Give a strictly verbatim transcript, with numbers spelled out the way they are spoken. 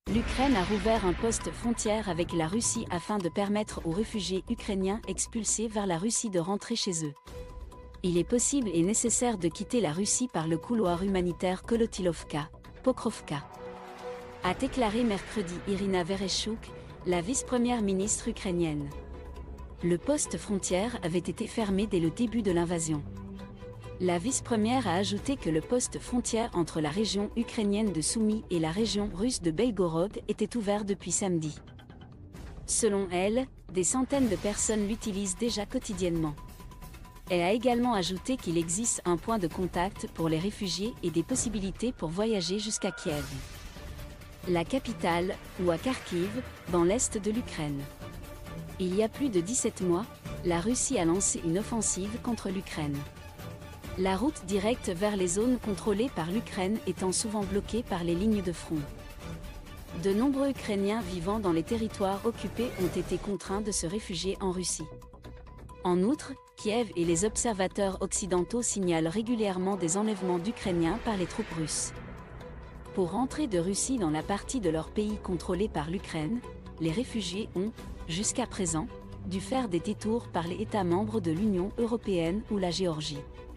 L'Ukraine a rouvert un poste frontière avec la Russie afin de permettre aux réfugiés ukrainiens expulsés vers la Russie de rentrer chez eux. Il est possible et nécessaire de quitter la Russie par le couloir humanitaire Kolotilovka, Pokrovka, a déclaré mercredi Irina Vereshchuk, la vice-première ministre ukrainienne. Le poste frontière avait été fermé dès le début de l'invasion. La vice-première a ajouté que le poste frontière entre la région ukrainienne de Soumy et la région russe de Belgorod était ouvert depuis samedi. Selon elle, des centaines de personnes l'utilisent déjà quotidiennement. Elle a également ajouté qu'il existe un point de contact pour les réfugiés et des possibilités pour voyager jusqu'à Kiev, la capitale, ou à Kharkiv, dans l'est de l'Ukraine. Il y a plus de dix-sept mois, la Russie a lancé une offensive contre l'Ukraine. La route directe vers les zones contrôlées par l'Ukraine étant souvent bloquée par les lignes de front. De nombreux Ukrainiens vivant dans les territoires occupés ont été contraints de se réfugier en Russie. En outre, Kiev et les observateurs occidentaux signalent régulièrement des enlèvements d'Ukrainiens par les troupes russes. Pour rentrer de Russie dans la partie de leur pays contrôlée par l'Ukraine, les réfugiés ont, jusqu'à présent, dû faire des détours par les États membres de l'Union européenne ou la Géorgie.